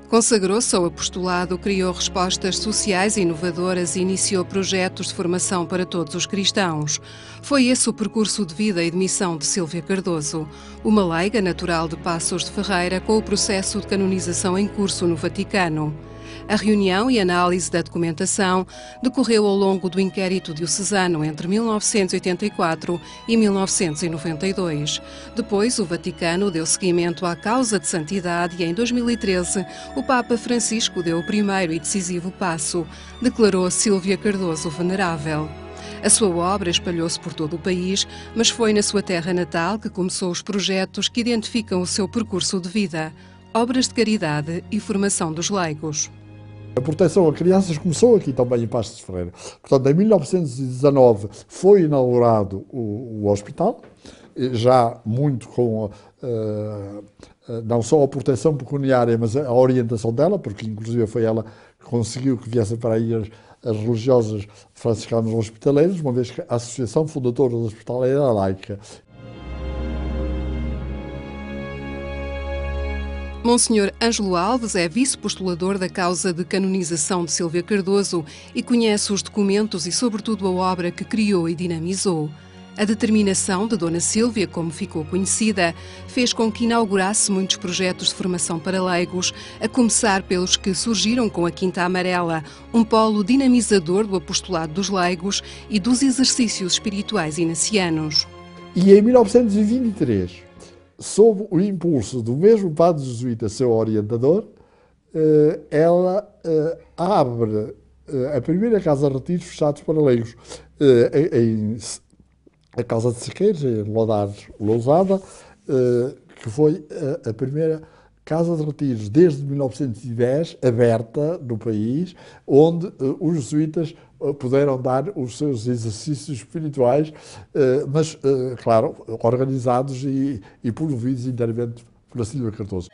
Consagrou-se ao apostolado, criou respostas sociais inovadoras e iniciou projetos de formação para todos os cristãos. Foi esse o percurso de vida e de missão de Sílvia Cardoso, uma leiga natural de Passos de Ferreira, com o processo de canonização em curso no Vaticano. A reunião e análise da documentação decorreu ao longo do inquérito diocesano entre 1984 e 1992. Depois, o Vaticano deu seguimento à causa de santidade e, em 2013, o Papa Francisco deu o primeiro e decisivo passo. Declarou Sílvia Cardoso venerável. A sua obra espalhou-se por todo o país, mas foi na sua terra natal que começou os projetos que identificam o seu percurso de vida: obras de caridade e formação dos leigos. A proteção a crianças começou aqui também em Passos de Ferreira. Portanto, em 1919 foi inaugurado o hospital, já muito com não só a proteção pecuniária, mas a orientação dela, porque inclusive foi ela que conseguiu que viessem para aí as religiosas franciscanas hospitaleiras, uma vez que a Associação Fundadora do Hospital era laica. Monsenhor Ângelo Alves é vice-postulador da causa de canonização de Sílvia Cardoso e conhece os documentos e, sobretudo, a obra que criou e dinamizou. A determinação de Dona Sílvia, como ficou conhecida, fez com que inaugurasse muitos projetos de formação para leigos, a começar pelos que surgiram com a Quinta Amarela, um polo dinamizador do apostolado dos leigos e dos exercícios espirituais inacianos. E em 1923, sob o impulso do mesmo padre jesuíta, seu orientador, ela abre a primeira casa de retiros fechados para leigos a Casa de Sequeiros, em Lodares, Lousada, que foi a primeira casa de retiros desde 1910 aberta no país, onde os jesuítas puderam dar os seus exercícios espirituais, mas, claro, organizados e promovidos inteiramente por Sílvia Cardoso.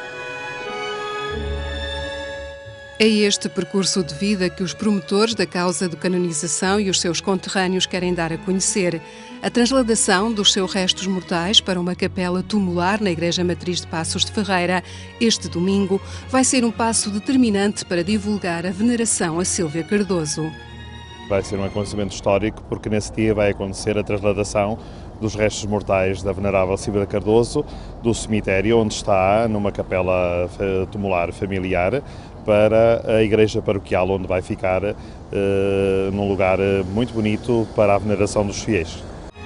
É este percurso de vida que os promotores da causa de canonização e os seus conterrâneos querem dar a conhecer. A transladação dos seus restos mortais para uma capela tumular na Igreja Matriz de Passos de Ferreira, este domingo, vai ser um passo determinante para divulgar a veneração a Sílvia Cardoso. Vai ser um acontecimento histórico, porque nesse dia vai acontecer a transladação dos restos mortais da venerável Sílvia Cardoso do cemitério onde está, numa capela tumular familiar, para a igreja paroquial, onde vai ficar num lugar muito bonito para a veneração dos fiéis.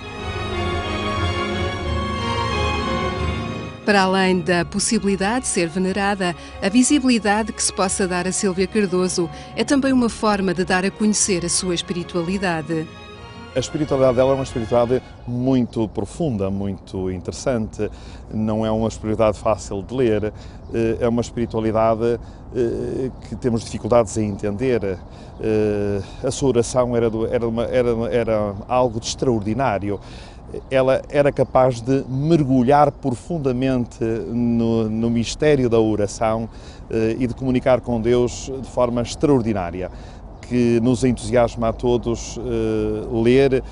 Para além da possibilidade de ser venerada, a visibilidade que se possa dar a Sílvia Cardoso é também uma forma de dar a conhecer a sua espiritualidade. A espiritualidade dela é uma espiritualidade muito profunda, muito interessante, não é uma espiritualidade fácil de ler, é uma espiritualidade que temos dificuldades em entender. A sua oração era algo de extraordinário. Ela era capaz de mergulhar profundamente no mistério da oração e de comunicar com Deus de forma extraordinária, que nos entusiasma a todos ler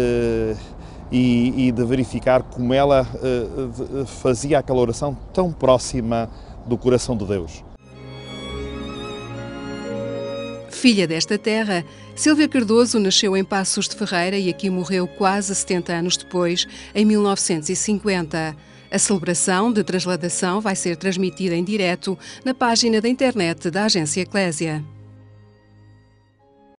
e de verificar como ela fazia aquela oração tão próxima do coração de Deus. Filha desta terra, Sílvia Cardoso nasceu em Passos de Ferreira e aqui morreu quase 70 anos depois, em 1950. A celebração de transladação vai ser transmitida em direto na página da internet da Agência Eclésia.